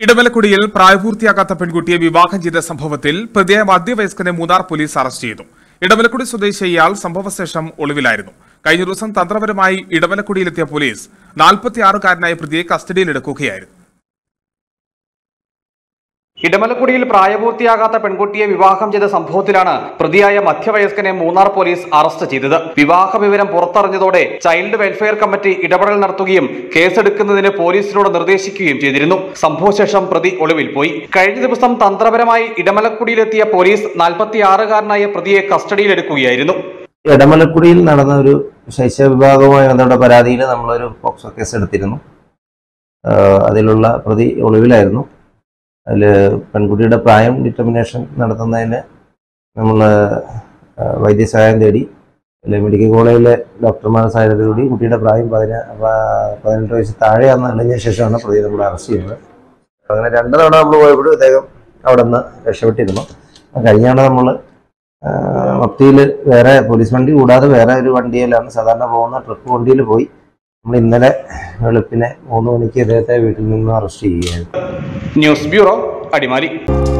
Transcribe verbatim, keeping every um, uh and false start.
ഇടമലക്കുടിയിൽ പ്രായപൂർത്തിയാകാത്ത പെൺകുട്ടിയെ വിവാഹം ചെയ്ത സംഭവത്തിൽ പ്രതിയായ മധ്യവയസ്കനെ മൂന്നാർ പോലീസ് അറസ്റ്റ് ചെയ്തു. ഇടമലക്കുടി സ്വദേശി ഇയാൾ സംഭവശേഷം ഒളിവിലായിരുന്നു. കഴിഞ്ഞ ദിവസം തന്ത്രപരമായി ഇടമലക്കുടിയിലെത്തിയ പോലീസ് നാൽപ്പത്തിയാറുകാരനായ പ്രതിയെ കസ്റ്റഡിയിലെടുക്കുകയായിരുന്നു. ഇടമലക്കുടിയിൽ പ്രായപൂർത്തിയാകാത്ത പെൺകുട്ടിയെ വിവാഹം ചെയ്ത സംഭവത്തിലാണ് പ്രതിയായ മധ്യവയസ്കനെ മൂന്നാർ പോലീസ് അറസ്റ്റ് ചെയ്തത്. വിവാഹ വിവരം പുറത്തറിഞ്ഞതോടെ ചൈൽഡ് വെൽഫെയർ കമ്മിറ്റി ഇടപെടൽ നടത്തുകയും കേസെടുക്കുന്നതിന് പോലീസിനോട് നിർദ്ദേശിക്കുകയും ചെയ്തിരുന്നു. സംഭവശേഷം പ്രതി ഒളിവിൽ പോയി. കഴിഞ്ഞ ദിവസം തന്ത്രപരമായി ഇടമലക്കുടിയിലെത്തിയ പോലീസ് നാൽപ്പത്തിയാറുകാരനായ പ്രതിയെ കസ്റ്റഡിയിലെടുക്കുകയായിരുന്നു. ഇടമലക്കുടിയിൽ നടന്ന ഒരു ശൈശവ വിഭാഗവുമായി ബന്ധപ്പെട്ട പരാതിയിൽ നമ്മളൊരു പോക്സോ കേസ് എടുത്തിരുന്നു. അതിലുള്ള പ്രതി ഒളിവിലായിരുന്നു. അതിൽ പെൺകുട്ടിയുടെ പ്രായം ഡിറ്റർമിനേഷൻ നടത്തുന്നതിന് നമ്മൾ വൈദ്യസഹായം തേടി അതിൽ മെഡിക്കൽ കോളേജിലെ ഡോക്ടർമാരുടെ സഹായത്തോടുകൂടി കുട്ടിയുടെ പ്രായം പതിന പതിനെട്ട് വയസ്സ് താഴെയാണെന്ന് അറിഞ്ഞ ശേഷമാണ് പ്രതി നമ്മൾ അറസ്റ്റ് ചെയ്യുന്നത്. അങ്ങനെ രണ്ട് തവണ നമ്മൾ പോയപ്പോഴും അദ്ദേഹം അവിടെ നിന്ന് രക്ഷപ്പെട്ടിരുന്നു. കഴിഞ്ഞാണ് നമ്മൾ മത്തിയിൽ വേറെ പോലീസ് വണ്ടി കൂടാതെ വേറെ ഒരു വണ്ടിയിലാണ് സാധാരണ പോകുന്ന ട്രിപ്പ് വണ്ടിയിൽ പോയി നമ്മൾ ഇന്നലെ വെളുപ്പിനെ മൂന്ന് മണിക്ക് ഇദ്ദേഹത്തെ വീട്ടിൽ നിന്ന് അറസ്റ്റ് ചെയ്യുകയായിരുന്നു. News bureau, Adimali.